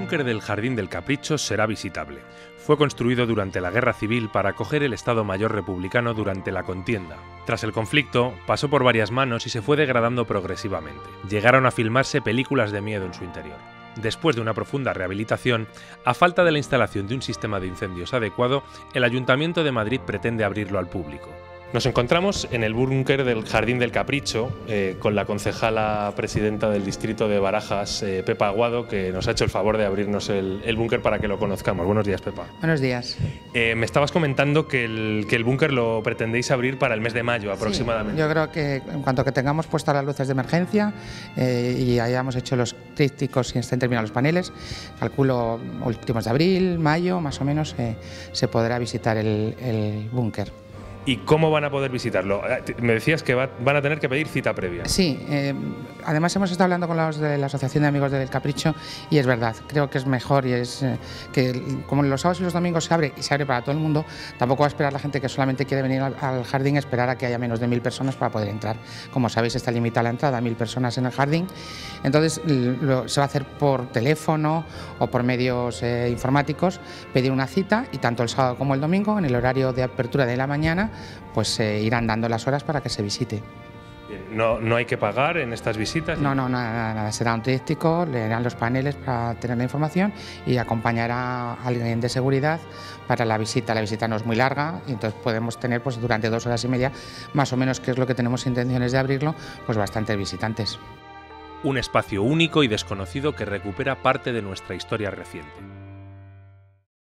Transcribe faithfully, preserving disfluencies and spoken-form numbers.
búnker del Jardín del Capricho será visitable. Fue construido durante la Guerra Civil para acoger el Estado Mayor republicano durante la contienda. Tras el conflicto, pasó por varias manos y se fue degradando progresivamente. Llegaron a filmarse películas de miedo en su interior. Después de una profunda rehabilitación, a falta de la instalación de un sistema de incendios adecuado, el Ayuntamiento de Madrid pretende abrirlo al público. Nos encontramos en el búnker del Jardín del Capricho eh, con la concejala presidenta del distrito de Barajas, eh, Pepa Aguado, que nos ha hecho el favor de abrirnos el, el búnker para que lo conozcamos. Buenos días, Pepa. Buenos días. Eh, me estabas comentando que el, que el búnker lo pretendéis abrir para el mes de mayo aproximadamente. Sí, yo creo que en cuanto que tengamos puestas las luces de emergencia eh, y hayamos hecho los trípticos y estén terminados los paneles, calculo últimos de abril, mayo, más o menos, eh, se podrá visitar el, el búnker. ¿Y cómo van a poder visitarlo? Me decías que va, van a tener que pedir cita previa. Sí, eh, además hemos estado hablando con los de la Asociación de Amigos del Capricho y es verdad, creo que es mejor y es eh, que como los sábados y los domingos se abre y se abre para todo el mundo, tampoco va a esperar la gente que solamente quiere venir al, al jardín a esperar a que haya menos de mil personas para poder entrar. Como sabéis, está limitada la entrada a mil personas en el jardín, entonces lo, se va a hacer por teléfono o por medios eh, informáticos, pedir una cita y tanto el sábado como el domingo, en el horario de apertura de la mañana, pues se eh, irán dando las horas para que se visite. ¿No, no hay que pagar en estas visitas? No, no, nada, nada, nada. Será un tríptico, leerán los paneles para tener la información y acompañará a alguien de seguridad para la visita. La visita no es muy larga y entonces podemos tener pues, durante dos horas y media, más o menos, que es lo que tenemos intenciones de abrirlo, pues bastantes visitantes. Un espacio único y desconocido que recupera parte de nuestra historia reciente.